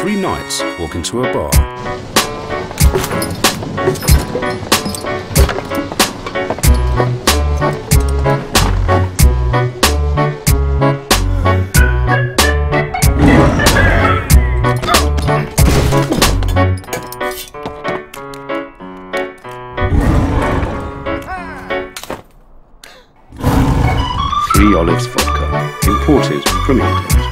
3 nights walk into a bar. Olives Vodka, imported from England.